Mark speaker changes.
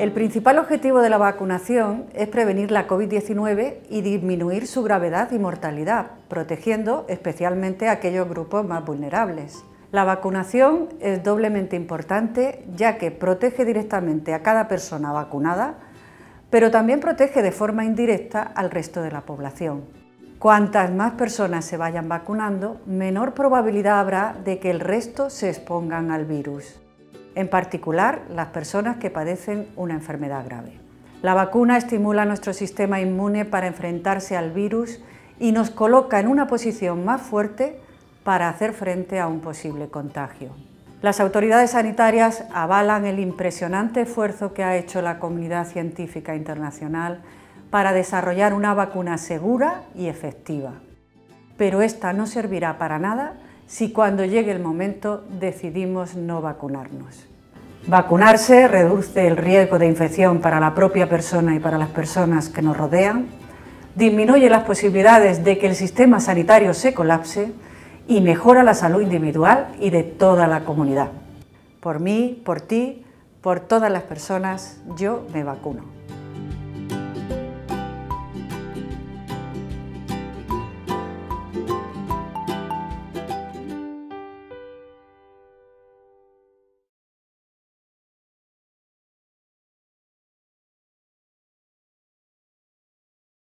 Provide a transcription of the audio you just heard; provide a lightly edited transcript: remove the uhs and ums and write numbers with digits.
Speaker 1: El principal objetivo de la vacunación es prevenir la COVID-19 y disminuir su gravedad y mortalidad, protegiendo especialmente a aquellos grupos más vulnerables. La vacunación es doblemente importante ya que protege directamente a cada persona vacunada, pero también protege de forma indirecta al resto de la población. Cuantas más personas se vayan vacunando, menor probabilidad habrá de que el resto se expongan al virus, en particular las personas que padecen una enfermedad grave. La vacuna estimula nuestro sistema inmune para enfrentarse al virus y nos coloca en una posición más fuerte para hacer frente a un posible contagio. Las autoridades sanitarias avalan el impresionante esfuerzo que ha hecho la comunidad científica internacional para desarrollar una vacuna segura y efectiva. Pero esta no servirá para nada si cuando llegue el momento decidimos no vacunarnos. Vacunarse reduce el riesgo de infección para la propia persona y para las personas que nos rodean, disminuye las posibilidades de que el sistema sanitario se colapse y mejora la salud individual y de toda la comunidad. Por mí, por ti, por todas las personas, yo me vacuno.